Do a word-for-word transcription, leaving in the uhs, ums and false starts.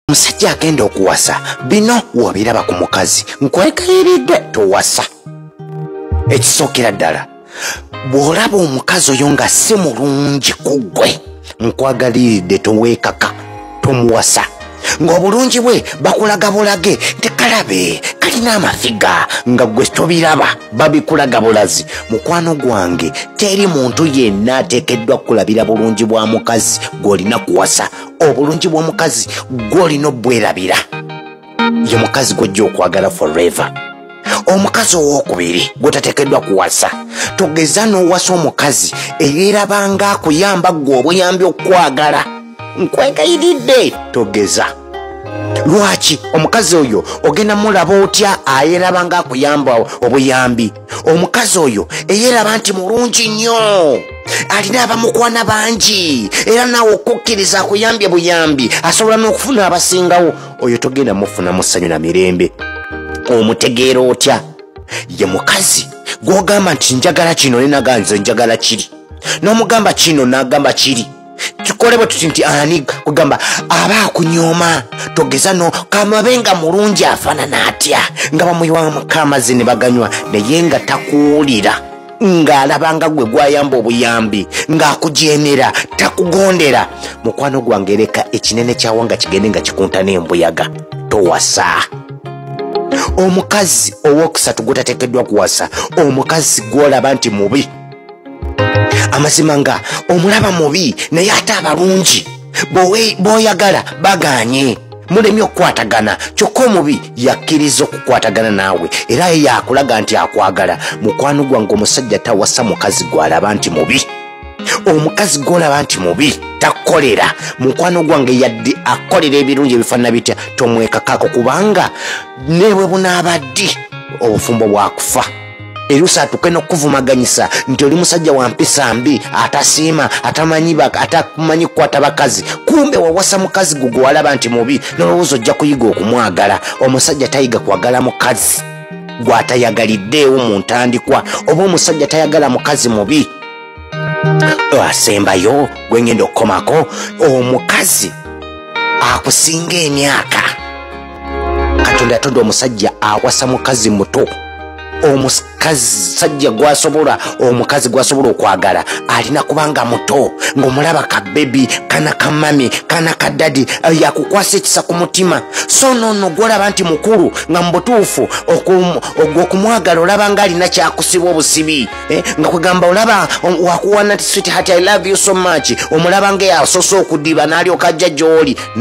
musajja agenda okuwasa bino wabiraba ku mukazi nkwekayiridde towasa. Ekisookera ddala bw'olaba omukazi oyo nga si mulungi ku ggwe nkwagaliridde toweekaka tomuwasa. Ng'obulungi bwe bakulaga bulage tekalabe kalina amafiga nga gwe tobiraba babikulaga bulazi. Mukwano gwange teri muntu yenna ateekeddwa kulabira bulungi bwa mukazi gw'olina kuwasa. Obulungi bw'omukazi gw'olina obwerabira ye mukazi gw'ojja okwagala forever. Omukazi owokubiri gw'otateekeddwa kuwasa togeza n'owasa omukazi eyeerabanga akuyamba gwe obuyambi okwagala. Nkwegayiridde togeza. Lwaki omukazi oyo ogenda mulaba otya ayerabanga akuyamba obuyambi? Omukazi oyo eyeraba nti mulungi nnyo alina abamukwana bangi era naawe okukkiriza akuyambye buyambi asobola n'okufuna abasingawo, oyo togenda mufuna mu ssanyu na mirembe. Omutegeera otya? Ye mukazi gw'ogamba nti njagala kino nenaga nze njagala kiri, n'omugamba kino n'agamba kiri. Tukole bwe tuti nti ani kugamba aba akunyooma togeza no kamabenga mulungi afaanana atya nga bamuyiwamu k'amazzi ne baganywa naye nga takuwulira ng'alabanga gwe gwayamba obuyambi ng'akujenera takugondera. Mukwano gwange leka ekinene kyawanga kigende nga kikunta n'embuyaga towasa. Omukazi owokusatu gw'otateekeddwa kuwasa omukazi gw'olaba nti mubi. Amazima nga omulaba mubi naye ate abalungi b'oyagala baganye mulemye okukwatagana kyokka omubi yakkiriza okukwatagana naawe era ye yakulaga nti akwagala. Mukwano gwange omusajja tawasa mukazi gw'alaba nti mubi. Omukazi gw'olaba nti mubi takolera. Mukwano gwange yadde akolera ebirungi ebifaanana bitya tomwekakako kubanga newe bunaabaddi obufumbo bwakufa. Erusa atuke n'okuvumaganyisa nti oli musajja wa mpisa mbi atasiima atamanyi atamanyi kukwata bakazi, kumbe wawasa mukazi gugwe walaba nti mubi n'olowooza ojja kuyiga okumwagala. Omusajja tayiga kwagala mukazi gw'atayagaliddeewo mu ntandikwa, oba omusajja tayagala mukazi mubi. Asembayo gwe ngenda okukomako omukazi akusinga emyaka. Katonda yatonda omusajja awasa mukazi muto. Omukazi sajja gwasobola omukazi gwasobola okwagala alina kubanga muto ng'omulaba ka bebi kana kamami kana kadadi yakukwasa ekisa ku mutima. So nono gwolaba nti mukulu nga mubutuufu okumwagala olaba nga alina kyakusiba obusibi nga kwegamba olaba wakuwana nti sweetheart I love you so much, omulaba nga yasosa okudiba n'alyoka ajja gy'oli